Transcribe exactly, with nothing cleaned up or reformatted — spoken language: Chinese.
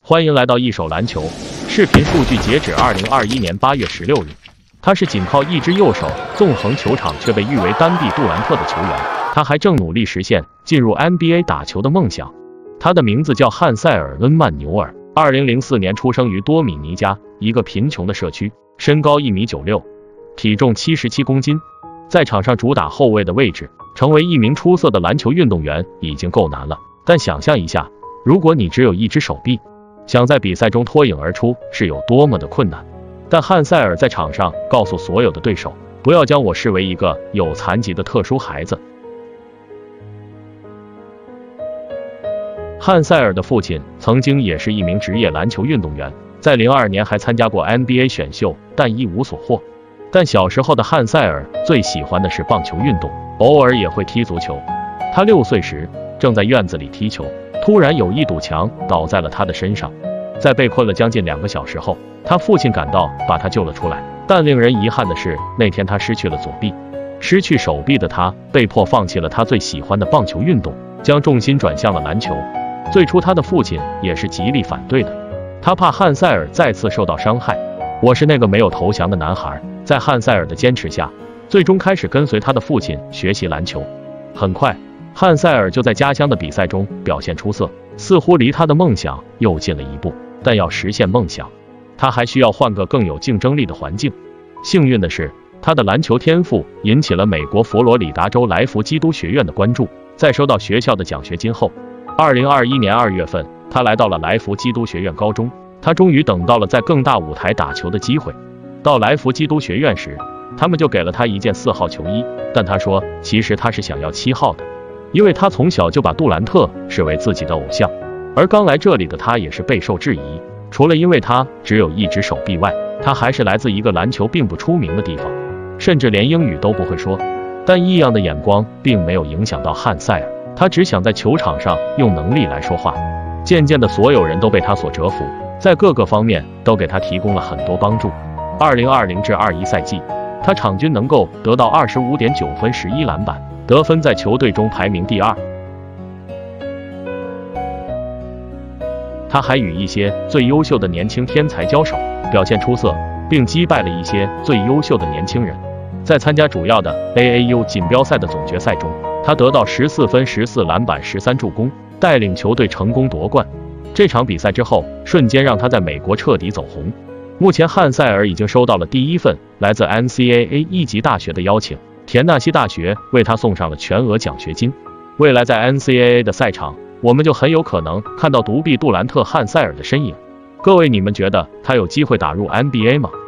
欢迎来到一手篮球。视频数据截止二零二一年八月十六日，他是仅靠一只右手纵横球场却被誉为单臂杜兰特的球员。他还正努力实现进入 N B A 打球的梦想。他的名字叫汉塞尔·恩曼纽尔，二零零四年出生于多米尼加一个贫穷的社区，身高一米九六，体重七十七公斤。在场上主打后卫的位置，成为一名出色的篮球运动员已经够难了，但想象一下，如果你只有一只手臂，想在比赛中脱颖而出是有多么的困难。但汉塞尔在场上告诉所有的对手，不要将我视为一个有残疾的特殊孩子。汉塞尔的父亲曾经也是一名职业篮球运动员，在零二年还参加过 N B A 选秀，但一无所获。但小时候的汉塞尔最喜欢的是棒球运动，偶尔也会踢足球。他六岁时正在院子里踢球，突然有一堵墙倒在了他的身上。在被困了将近两个小时后，他父亲赶到把他救了出来。但令人遗憾的是，那天他失去了左臂。失去手臂的他被迫放弃了他最喜欢的棒球运动，将重心转向了篮球。最初他的父亲也是极力反对的，他怕汉塞尔再次受到伤害。我是那个没有投降的男孩，在汉塞尔的坚持下，最终开始跟随他的父亲学习篮球。很快，汉塞尔就在家乡的比赛中表现出色，似乎离他的梦想又近了一步。但要实现梦想，他还需要换个更有竞争力的环境。幸运的是，他的篮球天赋引起了美国佛罗里达州来福基督学院的关注。在收到学校的奖学金后，二零二一年二月份，他来到了来福基督学院高中。他终于等到了在更大舞台打球的机会。到来福基督学院时，他们就给了他一件四号球衣，但他说其实他是想要七号的，因为他从小就把杜兰特视为自己的偶像。而刚来这里的他也是备受质疑，除了因为他只有一只手臂外，他还是来自一个篮球并不出名的地方，甚至连英语都不会说。但异样的眼光并没有影响到汉塞尔，他只想在球场上用能力来说话。渐渐的，所有人都被他所折服，在各个方面都给他提供了很多帮助。二零二零至二一赛季，他场均能够得到 二十五点九分十一篮板，得分在球队中排名第二。他还与一些最优秀的年轻天才交手，表现出色，并击败了一些最优秀的年轻人。在参加主要的 A A U 锦标赛的总决赛中，他得到十四分十四篮板十三助攻，带领球队成功夺冠。这场比赛之后，瞬间让他在美国彻底走红。目前汉塞尔已经收到了第一份来自 N C A A 一级大学的邀请，田纳西大学为他送上了全额奖学金。未来在 N C A A 的赛场，我们就很有可能看到独臂杜兰特汉塞尔的身影。各位，你们觉得他有机会打入 N B A 吗？